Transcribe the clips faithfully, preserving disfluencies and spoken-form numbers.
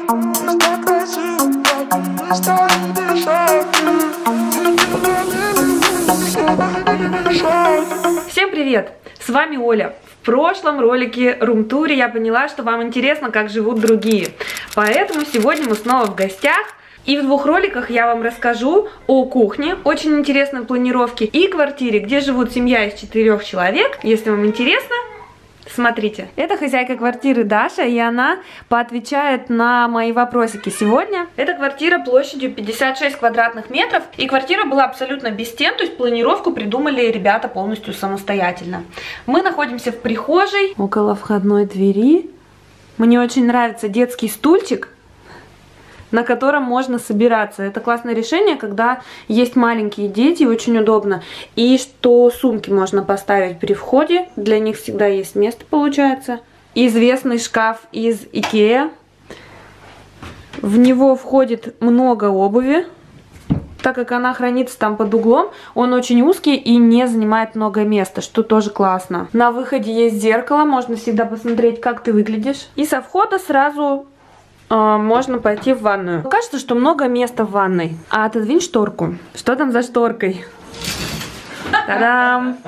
Всем привет! С вами Оля. В прошлом ролике рум-туре я поняла, что вам интересно, как живут другие. Поэтому сегодня мы снова в гостях. И в двух роликах я вам расскажу о кухне, очень интересной планировке, и квартире, где живут семья из четырех человек. Если вам интересно, смотрите. Это хозяйка квартиры Даша, и она поотвечает на мои вопросики сегодня. Эта квартира площадью пятьдесят шесть квадратных метров, и квартира была абсолютно без стен, то есть планировку придумали ребята полностью самостоятельно. Мы находимся в прихожей, около входной двери. Мне очень нравится детский стульчик, на котором можно собираться. Это классное решение, когда есть маленькие дети, очень удобно. И что сумки можно поставить при входе, для них всегда есть место, получается. Известный шкаф из Икеа. В него входит много обуви, так как она хранится там под углом. Он очень узкий и не занимает много места, что тоже классно. На выходе есть зеркало, можно всегда посмотреть, как ты выглядишь. И со входа сразу можно пойти в ванную. Кажется, что много места в ванной. А отодвинь шторку. Что там за шторкой? Та-дам!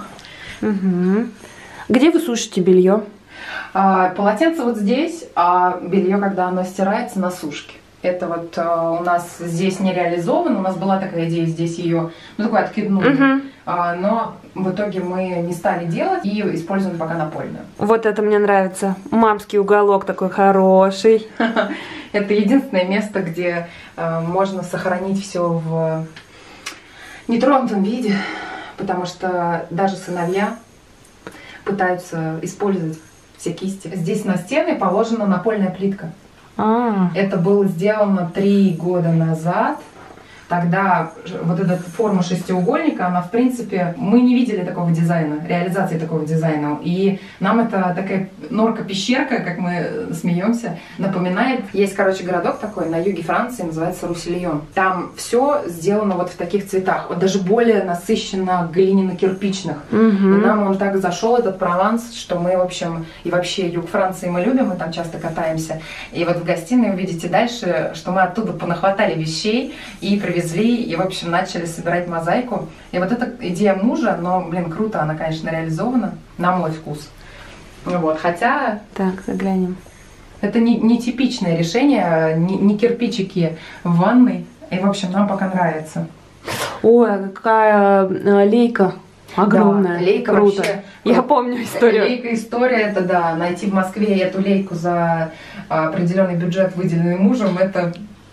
Угу. Где вы сушите белье? А, полотенце вот здесь, а белье, когда оно стирается, на сушке. Это вот а, у нас здесь не реализовано. У нас была такая идея здесь ее, ну, такой откидную. Угу. А, но в итоге мы не стали делать и используем пока напольную. Вот это мне нравится. Мамский уголок такой хороший. Это единственное место, где а, можно сохранить все в нетронутом виде, потому что даже сыновья пытаются использовать все кисти. Здесь на стены положена напольная плитка. А. Это было сделано три года назад. Тогда вот эта форма шестиугольника, она, в принципе, мы не видели такого дизайна, реализации такого дизайна. И нам это такая норка-пещерка, как мы смеемся, напоминает. Есть, короче, городок такой на юге Франции, называется Руссельон. Там все сделано вот в таких цветах, вот даже более насыщенно глиняно-кирпичных. Угу. И нам он так зашел, этот Прованс, что мы, в общем, и вообще юг Франции мы любим, мы там часто катаемся. И вот в гостиной увидите дальше, что мы оттуда понахватали вещей и привезли. Везли и, в общем, начали собирать мозаику. И вот эта идея мужа, но, блин, круто, она, конечно, реализована на мой вкус. Вот, хотя... Так, заглянем. Это не, не типичное решение, не, не кирпичики в ванной. И, в общем, нам пока нравится. Ой, какая лейка огромная. Да, лейка круто. Вообще, я помню историю. Лейка история, это да, найти в Москве эту лейку за определенный бюджет, выделенный мужем, это...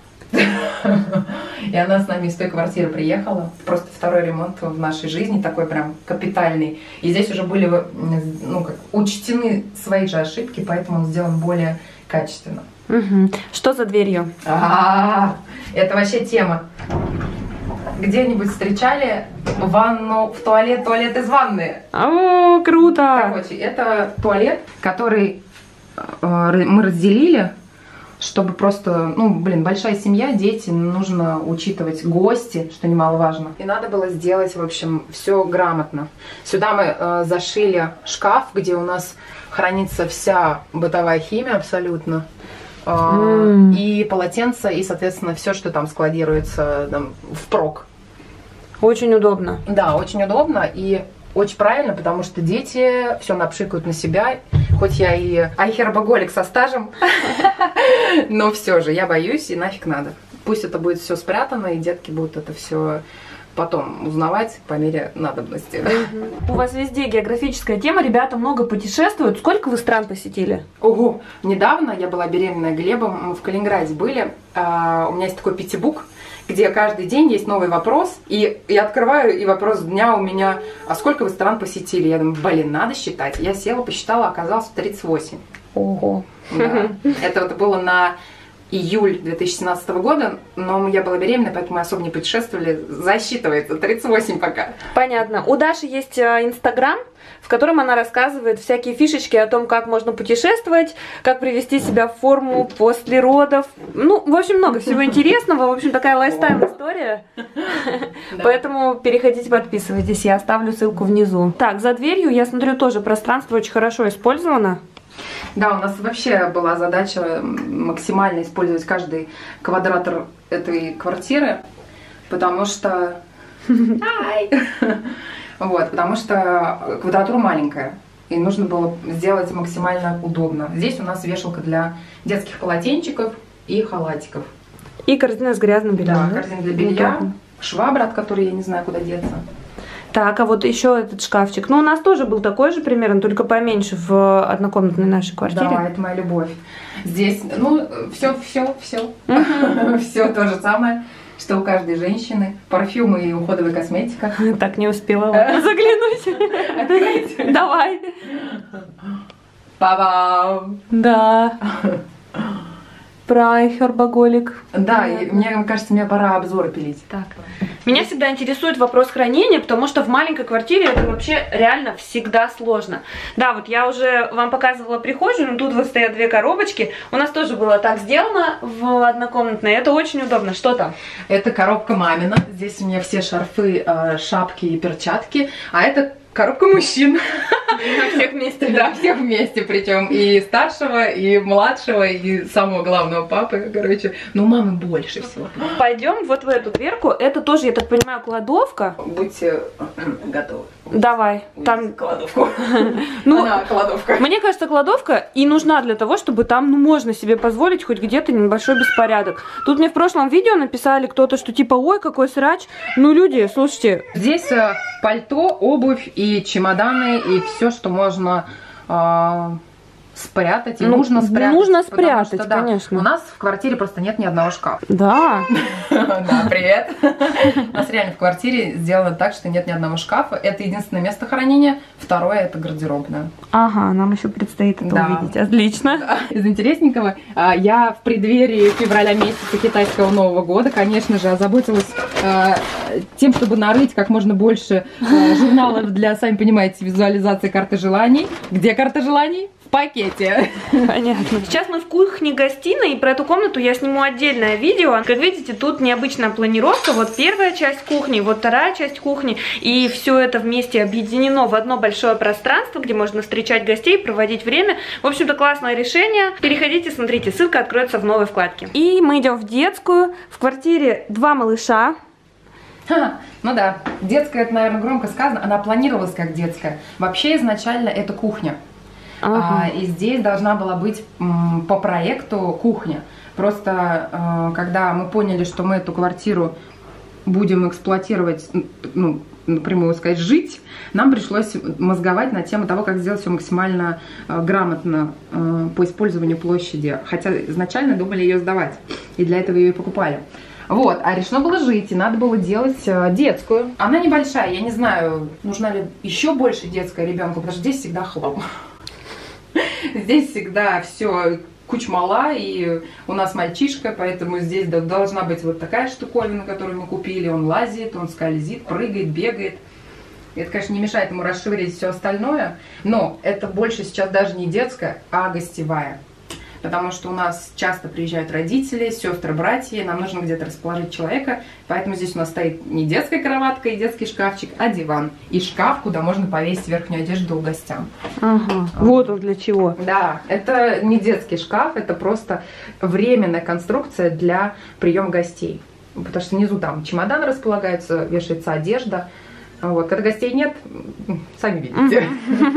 И она с нами из той квартиры приехала. Просто второй ремонт в нашей жизни, такой прям капитальный. И здесь уже были, ну, как, учтены свои же ошибки, поэтому он сделан более качественно. Угу. Что за дверью? А-а-а, это вообще тема. Где-нибудь встречали ванну в туалет, туалет из ванны? О, круто! Короче, это туалет, который э, мы разделили. Чтобы просто, ну, блин, большая семья, дети, нужно учитывать гости, что немаловажно. И надо было сделать, в общем, все грамотно. Сюда мы э, зашили шкаф, где у нас хранится вся бытовая химия абсолютно. Э, mm. И полотенца, и, соответственно, все, что там складируется там, впрок. Очень удобно. Да, очень удобно и очень правильно, потому что дети все напшикают на себя. Хоть я и айхеробоголик со стажем, но все же я боюсь и нафиг надо. Пусть это будет все спрятано, и детки будут это все потом узнавать по мере надобности. У вас везде географическая тема, ребята много путешествуют. Сколько вы стран посетили? Ого! Недавно я была беременная Глебом, мы в Калининграде были. У меня есть такой пятибук, где каждый день есть новый вопрос, и я открываю, и вопрос дня у меня: а сколько вы стран посетили? Я думаю, блин, надо считать. Я села, посчитала, оказалось тридцать восемь. Ого! Да. Это вот было на июль две тысячи семнадцатого года, но я была беременна, поэтому мы особо не путешествовали. Засчитывается, тридцать восемь пока. Понятно. У Даши есть Инстаграм, в котором она рассказывает всякие фишечки о том, как можно путешествовать, как привести себя в форму после родов. Ну, в общем, много всего интересного. В общем, такая лайфстайл история. Поэтому переходите, подписывайтесь. Я оставлю ссылку внизу. Так, за дверью, я смотрю, тоже пространство очень хорошо использовано. Да, у нас вообще была задача максимально использовать каждый квадратор этой квартиры, потому что... Вот, потому что квадратура маленькая, и нужно было сделать максимально удобно. Здесь у нас вешалка для детских полотенчиков и халатиков. И корзина с грязным бельем. Да, корзина для белья, швабра, от которой я не знаю, куда деться. Так, а вот еще этот шкафчик. Ну, у нас тоже был такой же примерно, только поменьше в однокомнатной нашей квартире. Да, это моя любовь. Здесь, ну, все, все, все. Все то же самое, что у каждой женщины. Парфюмы и уходовая косметика. Так, не успела заглянуть. Давай. Па-бам! Да. Про хербоголик. Да, и мне кажется, мне пора обзоры пилить. Так. Меня всегда интересует вопрос хранения, потому что в маленькой квартире это вообще реально всегда сложно. Да, вот я уже вам показывала прихожую, но тут вот стоят две коробочки. У нас тоже было так сделано в однокомнатной. Это очень удобно. Что там? Это коробка мамина. Здесь у меня все шарфы, шапки и перчатки. А это коробка мужчин. Всех вместе. Да, всех вместе, причем и старшего, и младшего, и самого главного папы, короче. Но у мамы больше всего. Пойдем вот в эту дверку. Это тоже, я так понимаю, кладовка. Будьте готовы. Давай. Там кладовку. Ну, Она кладовка. Мне кажется, кладовка и нужна для того, чтобы там, ну, можно себе позволить хоть где-то небольшой беспорядок. Тут мне в прошлом видео написали кто-то, что типа, ой, какой срач. Ну, люди, слушайте. Здесь пальто, обувь и чемоданы, и все, что можно э, спрятать, и ну, нужно спрятать. Нужно спрятать, что, да, конечно. У нас в квартире просто нет ни одного шкафа. Да. Да, привет. У нас реально в квартире сделано так, что нет ни одного шкафа. Это единственное место хранения. Второе — это гардеробная. Ага, нам еще предстоит это увидеть. Отлично. Из интересненького, я в преддверии февраля месяца китайского Нового года, конечно же, озаботилась тем, чтобы нарыть как можно больше журналов для, сами понимаете, визуализации карты желаний. Где карта желаний? В пакете. Понятно. Сейчас мы в кухне-гостиной, и про эту комнату я сниму отдельное видео. Как видите, тут необычная планировка. Вот первая часть кухни, вот вторая часть кухни. И все это вместе объединено в одно большое пространство, где можно встречать гостей, проводить время. В общем-то, классное решение. Переходите, смотрите, ссылка откроется в новой вкладке. И мы идем в детскую. В квартире два малыша. Ха, ну да, детская, это, наверное, громко сказано. Она планировалась как детская. Вообще, изначально это кухня. Ага. А, и здесь должна была быть м, по проекту кухня. Просто э, когда мы поняли, что мы эту квартиру будем эксплуатировать, ну, напрямую сказать, жить, нам пришлось мозговать на тему того, как сделать все максимально э, грамотно э, по использованию площади. Хотя изначально думали ее сдавать, и для этого ее и покупали. Вот, а решено было жить, и надо было делать э, детскую. Она небольшая, я не знаю, нужна ли еще больше детская ребенку, потому что здесь всегда хлам. Здесь всегда все кучмала, и у нас мальчишка, поэтому здесь должна быть вот такая штуковина, которую мы купили. Он лазит, он скользит, прыгает, бегает. Это, конечно, не мешает ему расширить все остальное, но это больше сейчас даже не детская, а гостевая. Потому что у нас часто приезжают родители, сестры, братья, нам нужно где-то расположить человека, поэтому здесь у нас стоит не детская кроватка и детский шкафчик, а диван. И шкаф, куда можно повесить верхнюю одежду гостям. Ага, вот он для чего. Да, это не детский шкаф, это просто временная конструкция для приема гостей. Потому что внизу там чемоданы располагаются, вешается одежда. Вот, когда гостей нет, сами видите.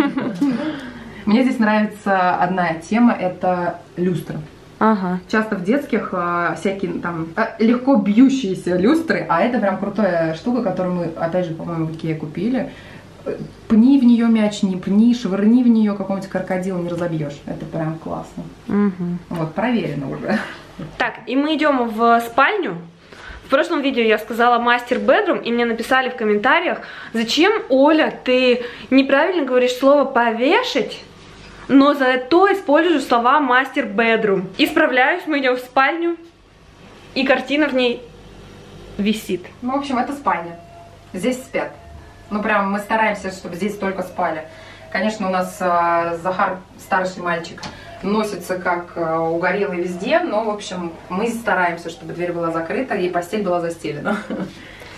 Мне здесь нравится одна тема, это люстра. Ага. Часто в детских а, всякие там а, легко бьющиеся люстры, а это прям крутая штука, которую мы, опять же, по-моему, в Икее купили. Пни в нее мяч, не пни, швырни в нее какого-нибудь крокодила, не разобьешь. Это прям классно. Угу. Вот, проверено уже. Так, и мы идем в спальню. В прошлом видео я сказала мастер бедрум, и мне написали в комментариях, зачем, Оля, ты неправильно говоришь слово повешать, но зато используешь слова мастер бедрум. Исправляюсь, мы идем в спальню, и картина в ней висит. Ну, в общем, это спальня. Здесь спят. Ну, прям мы стараемся, чтобы здесь только спали. Конечно, у нас э, Захар, старший мальчик, носится как э, угорелый везде, но, в общем, мы стараемся, чтобы дверь была закрыта и постель была застелена.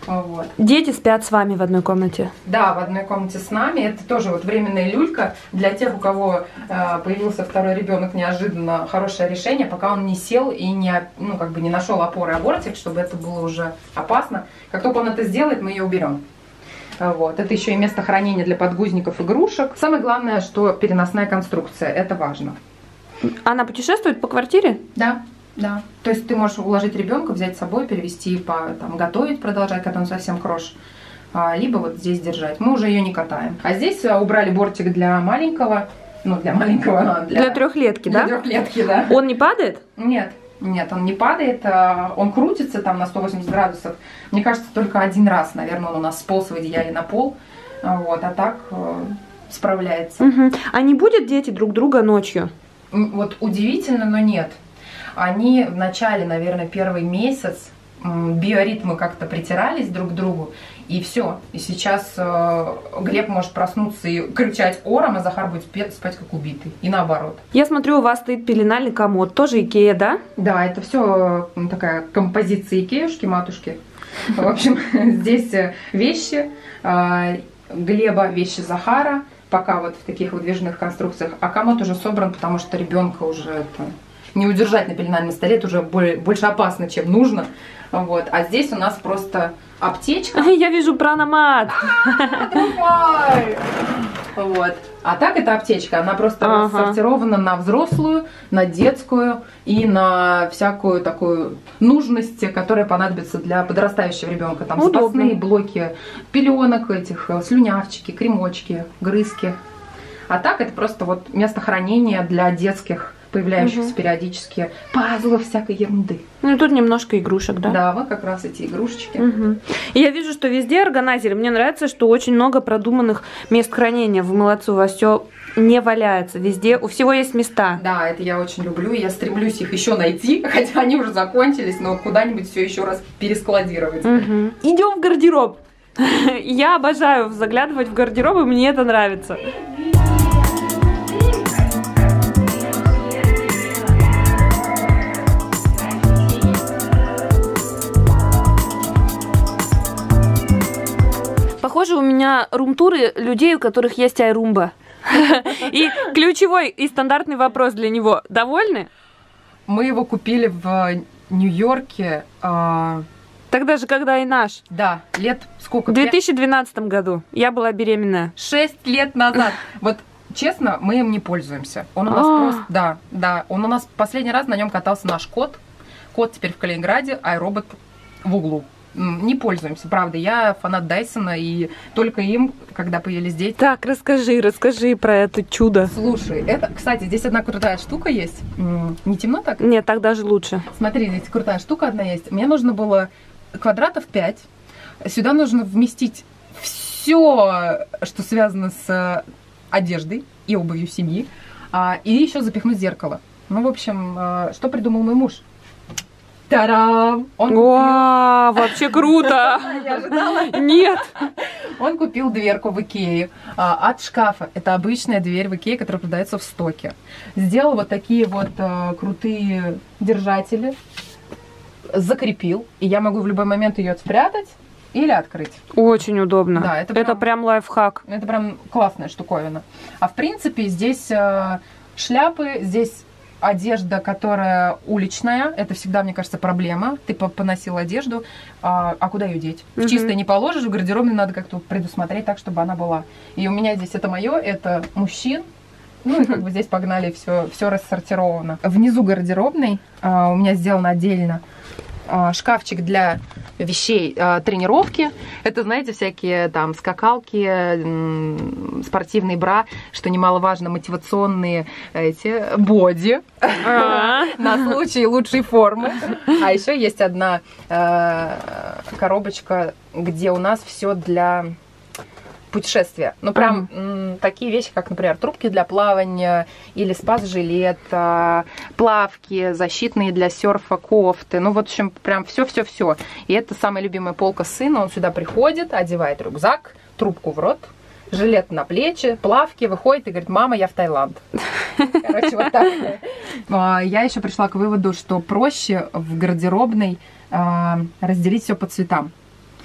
Вот. Дети спят с вами в одной комнате? Да, в одной комнате с нами. Это тоже вот временная люлька для тех, у кого э, появился второй ребенок, неожиданно хорошее решение, пока он не сел и не, ну, как бы не нашел опоры абортик, чтобы это было уже опасно. Как только он это сделает, мы ее уберем. Вот. Это еще и место хранения для подгузников, игрушек. Самое главное, что переносная конструкция. Это важно. Она путешествует по квартире? Да. Да, то есть ты можешь уложить ребенка, взять с собой, перевести, по, там, готовить, продолжать, когда он совсем крош, а, либо вот здесь держать. Мы уже ее не катаем. А здесь а, убрали бортик для маленького, ну для маленького, для, для трехлетки, для да? Для трехлетки, да. Он не падает? Нет, нет, он не падает, а, он крутится там на сто восемьдесят градусов. Мне кажется, только один раз, наверное, он у нас сполз в одеяле на пол, а, вот, а так а, справляется. Угу. А не будет дети друг друга ночью? Вот удивительно, но нет. Они в начале, наверное, первый месяц биоритмы как-то притирались друг к другу, и все. И сейчас э, Глеб может проснуться и кричать ором, а Захар будет спать, спать как убитый. И наоборот. Я смотрю, у вас стоит пеленальный комод, тоже Икея, да? Да, это все такая композиция Икеюшки, матушки. В общем, здесь вещи Глеба, вещи Захара, пока вот в таких выдвижных конструкциях. А комод уже собран, потому что ребенка уже это... не удержать на пеленальном столе, это уже больше опасно, чем нужно. Вот. А здесь у нас просто аптечка. Я вижу прономат. Вот. А так это аптечка, она просто ага. рассортирована на взрослую, на детскую и на всякую такую нужность, которая понадобится для подрастающего ребенка. Там удобно. Запасные блоки пеленок, этих слюнявчики, кремочки, грызки. А так это просто вот место хранения для детских появляющихся угу. периодически пазлов, всякой ерунды. Ну и тут немножко игрушек, да? Да, вот как раз эти игрушечки. Угу. И я вижу, что везде органайзеры. Мне нравится, что очень много продуманных мест хранения. Вы молодцы, у вас все не валяется. Везде, у всего есть места. Да, это я очень люблю. И я стремлюсь их еще найти, хотя они уже закончились, но куда-нибудь все еще раз перескладировать. Угу. Идем в гардероб. Я обожаю заглядывать в гардероб, и мне это нравится. Похоже, у меня рум-туры людей, у которых есть айрумба. И ключевой и стандартный вопрос для него. Довольны? Мы его купили в Нью-Йорке. А... Тогда же, когда и наш. Да, лет сколько? В две тысячи двенадцатом году. Я была беременная. Шесть лет назад. Вот честно, мы им не пользуемся. Он у нас просто... Да, да. Он у нас последний раз на нем катался наш кот. Кот теперь в Калининграде, айробот в углу. Не пользуемся, правда. Я фанат Дайсона, и только им, когда появились дети. Так, расскажи, расскажи про это чудо. Слушай, это, кстати, здесь одна крутая штука есть. Не темно так? Нет, так даже лучше. Смотри, здесь крутая штука одна есть. Мне нужно было квадратов пять. Сюда нужно вместить все, что связано с одеждой и обувью семьи. И еще запихнуть зеркало. Ну, в общем, что придумал мой муж? Та-дам! Он купил... Вау, вообще круто! Я ожидала? Нет! Он купил дверку в Икее а, от шкафа. Это обычная дверь в Икее, которая продается в стоке. Сделал вот такие вот а, крутые держатели. Закрепил. И я могу в любой момент ее спрятать или открыть. Очень удобно. Да, это прям, это прям лайфхак. Это прям классная штуковина. А в принципе здесь а, шляпы, здесь... Одежда, которая уличная, это всегда, мне кажется, проблема. Ты поносил одежду, а, а куда ее деть? В чистое не положишь, в гардеробной надо как-то предусмотреть так, чтобы она была. И у меня здесь это мое, это мужчин. Ну и как бы здесь погнали, все, все рассортировано. Внизу гардеробной а, у меня сделан отдельно а, шкафчик для вещей а, тренировки. Это, знаете, всякие там скакалки, м, спортивные бра, что немаловажно, мотивационные эти боди на случай лучшей формы. А еще есть одна коробочка, где у нас все для путешествия. Ну, прям м, такие вещи, как, например, трубки для плавания или спас-жилет, а, плавки, защитные для серфа, кофты. Ну, вот, в общем, прям все-все-все. И это самая любимая полка сына. Он сюда приходит, одевает рюкзак, трубку в рот, жилет на плечи, плавки, выходит и говорит: мама, я в Таиланд. Короче, вот так. Я еще пришла к выводу, что проще в гардеробной разделить все по цветам.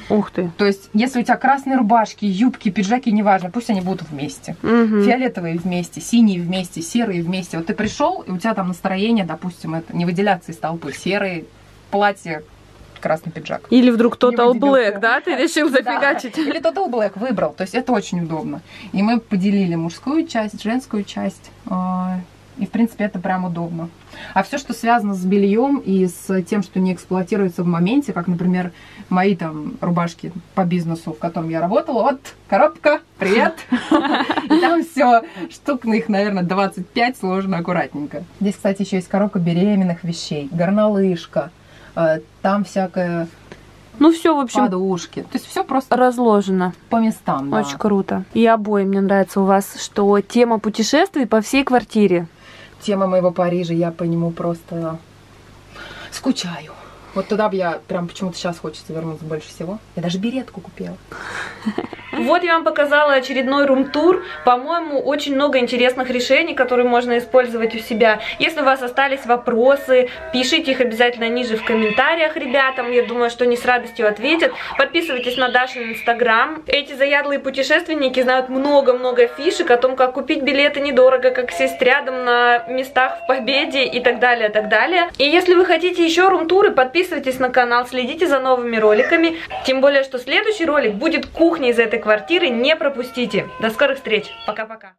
Ух ты. То есть, если у тебя красные рубашки, юбки, пиджаки, неважно, пусть они будут вместе. Угу. Фиолетовые вместе, синие вместе, серые вместе. Вот ты пришел, и у тебя там настроение, допустим, это не выделяться из толпы. Серые платье, красный пиджак. Или вдруг Total Black, да, ты решил зафигачить? Да. Или Total Black выбрал. То есть это очень удобно. И мы поделили мужскую часть, женскую часть. И, в принципе, это прям удобно. А все, что связано с бельем и с тем, что не эксплуатируется в моменте, как, например, мои там рубашки по бизнесу, в котором я работала, вот, коробка, привет! И там все, штук на их, наверное, двадцать пять, сложно аккуратненько. Здесь, кстати, еще есть коробка беременных вещей, горнолыжка, там всякое... Ну все, в общем, подушки. То есть все просто разложено по местам. Да. Очень круто. И обои мне нравится у вас, что тема путешествий по всей квартире. Тема моего Парижа, я по нему просто скучаю. Вот туда бы я прям почему-то сейчас хочется вернуться больше всего. Я даже беретку купила. Вот я вам показала очередной рум-тур. По-моему, очень много интересных решений, которые можно использовать у себя. Если у вас остались вопросы, пишите их обязательно ниже в комментариях ребятам. Я думаю, что они с радостью ответят. Подписывайтесь на Дашин инстаграм. Эти заядлые путешественники знают много-много фишек о том, как купить билеты недорого, как сесть рядом на местах в Победе и так далее, так далее. И если вы хотите еще рум-туры, подписывайтесь на канал, следите за новыми роликами. Тем более, что следующий ролик будет кухня из этой квартиры, не пропустите. До скорых встреч. Пока-пока.